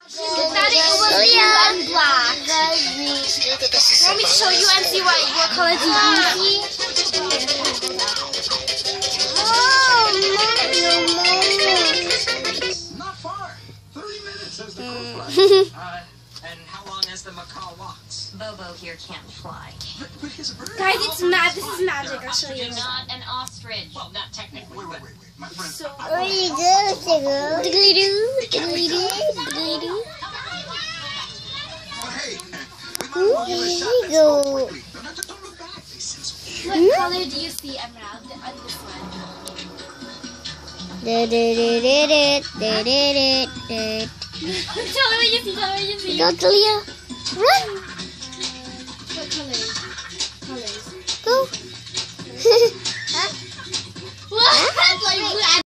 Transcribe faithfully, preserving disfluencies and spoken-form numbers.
Daddy, it was blue and black. Want me to show you and see what, what color do you see? Not far. Thirty minutes as the crow flies. uh, and how long as the macaw walks? Bobo here can't fly. But, but his bird. Guys, it's mad. This is magic. I'll show you. Not an ostrich. Well, not technically. Wait, wait, wait, wait. My friend. So, I- Where you go, Sigurd? diggly doo, diggly doo, diggly doo. Oh, hey. We might Where as you well give it a shot. Let's go? go quickly. No, no, don't look back. They sense What color do you see, Emerald, on this one? Da, da, da, da, da, da, da, da. Tell me what you see, tell me what you see. Go, Talia. Run. What colors? Colors. Go. What? Like blue and